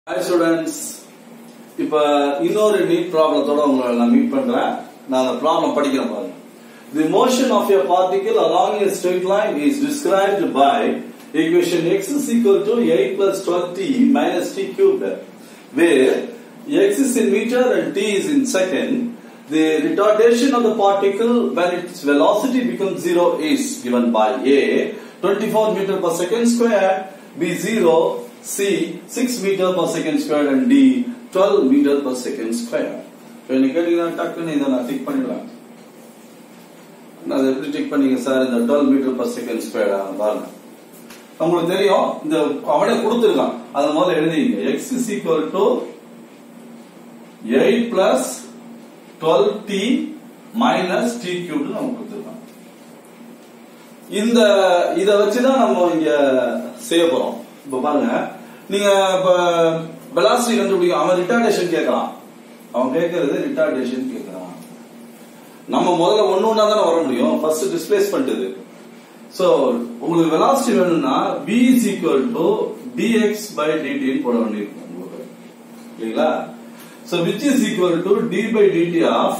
Hi students, இப்போ இன்னொரு NEET ப்ராப்ளத்தோட உங்களை நான் மீட் பண்றேன். நான் அந்த ப்ராப்ளம் படிக்கிறேன் பாருங்க. The motion of a particle along a straight line is described by equation x is equal to 8 plus 12t minus t cubed, where x is in meter and t is in second. The retardation of the particle when its velocity becomes 0 is given by a 24 meter per second square, b 0, c 6 meter per second square and d 12 meter per second square. So you can டக்குன்னு இத நான் tick பண்ணிடலாம். நான் எப்படி tick பண்ணீங்க sir இந்த 12 meter per second square பாருங்க. உங்களுக்கு தெரியும் இந்த அவனே கொடுத்திருக்கான். அத முதல்ல எழுதிங்க. x is equal to 8 plus 12t minus t cubed நமக்கு கொடுத்திருக்கான். இந்த இத வச்சு தான் நம்ம இங்க செய்ய போறோம். இப்ப பாருங்க நீங்க இப்ப வெலாசிட்டி கண்டுபிடிக்க அவன் ரிட்டார்டேஷன் கேட்கறான். அவன் கேட்கறது ரிட்டார்டேஷன் கேட்கறான். நம்ம முதல்ல ஒண்ணா தான வர முடியும். ஃபர்ஸ்ட் டிஸ்பிளேஸ்மென்ட் இது. சோ உங்களுக்கு வெலாசிட்டி வேணும்னா v is equal to dx by dt ன்னு போட வேண்டியிருக்கும் உங்களுக்கு. இல்லீங்களா? So which is equal to d by dt of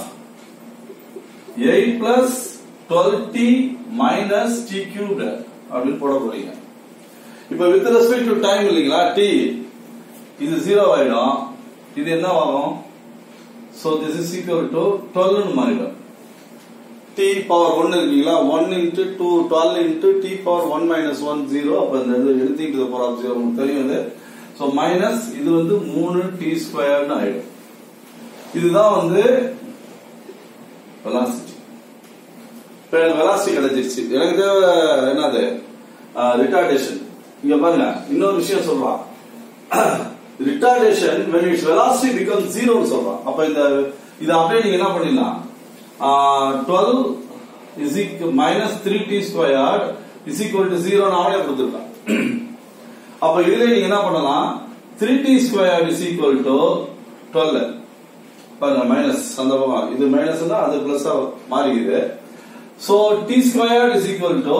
8 plus 12t minus t cubed அப்படி போட போறீங்க. இப்ப with respect to time இல்லீங்களா t இது 0 ஆயிடும். இது என்ன ஆகும்? So this is equal to 12 ன்னு மாறிடும். t power 1 இருக்கீங்களா 1 into 2 12 into t power 1 minus 1 0 அப்ப இந்த everything to the power of 0 உங்களுக்கு தெரியும் இது. So minus இது வந்து 3t squared ன்னு ஆயிடும். இதுதான் வந்து velocity. இப்ப velocity கிடைச்சிருச்சு. எனக்கு தேவை என்னது? ரிட்டார்டேஷன். இங்க பாருங்க இன்னொரு விஷயம் சொல்றான். retardation when its velocity becomes 0 னு சொல்றான். அப்ப இந்த இத அப்படியே நீங்க என்ன பண்ணிடலாம்? 12 is equal minus 3t squared is equal to 0 னு அவனே கொடுத்திருக்கான். அப்ப இதுல நீங்க என்ன பண்ணலாம்? 3t squared is equal to 12. பாருங்க மைனஸ் அந்த பக்கம் இது மைனஸ்னா அது பிளஸ்ஸா மாறிக்குது. So t squared is equal to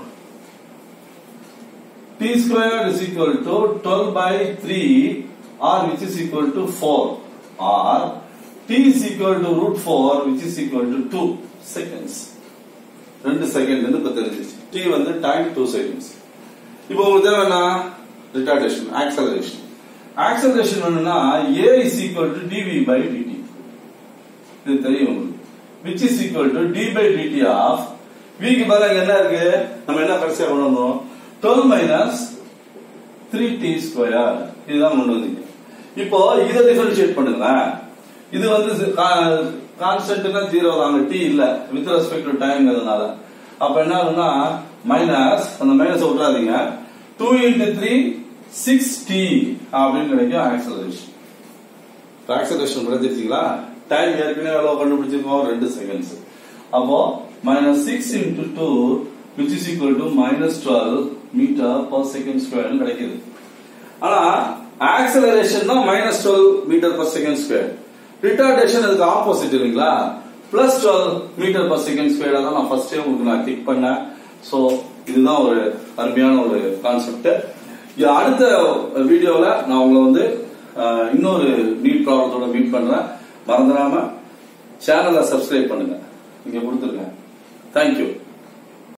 12 by 3 or which is equal to 4 or t is equal to root 4 which is equal to 2 seconds. 2 second வந்து இப்ப தெரிஞ்சிருச்சு. t வந்து டைம் 2 செகண்ட்ஸ். இப்போ உங்களுக்கு தேவைன்னா ரிட்டார்டேஷன் ஆக்சலரேஷன் வேணும்னா a is equal to dv by dt. இது தெரியும் உங்களுக்கு. which is equal to d by dt of v க்கு பதிலா என்ன இருக்கு? நம்ம என்ன கடைசியா கொண்டு வந்தோம்? 12 minus 3t square இதுதான் கொண்டு வந்தீங்க. இப்போ இத டிஃபரன்ஷியேட் பண்ணுங்க. இது வந்து கான்ஸ்டன்ட்னா 0 தாங்க t இல்ல with respect to timeங்கிறதுனால. அப்ப என்ன ஆகும்னா மைனஸ் அந்த மைனஸ் விட்டுறாதீங்க. 2 into 3 6t அப்படின்னு கிடைக்கும் ஆக்சலரேஷன். ஆக்சலரேஷன் கிடைச்சிருக்கீங்களா? டைம் ஏற்கனவே எவ்வளவு கண்டுபிடிச்சிருக்கோம்? 2 செகண்ட்ஸ். அப்போ minus 6 into 2 which is equal to minus 12 meter per second square கிடைக்குது. ஆனா ஆக்சலரேஷன் தான் minus 12 meter per second square. Retardation அதுக்கு ஆப்போசிட் இல்லீங்களா? plus 12 meter per second square தான் நான் ஃபர்ஸ்டே உங்களுக்கு நான் கிளிக் பண்ணேன். சோ இதுதான் ஒரு அருமையான ஒரு கான்செப்ட். அடுத்த வீடியோல நான் உங்களை வந்து இன்னொரு நீட் ப்ராப்ளத்தோட மீட் பண்றேன். மறந்துடாம சேனலை சப்ஸ்கிரைப் பண்ணுங்க. இங்க கொடுத்துருக்கேன். தேங்க்யூ.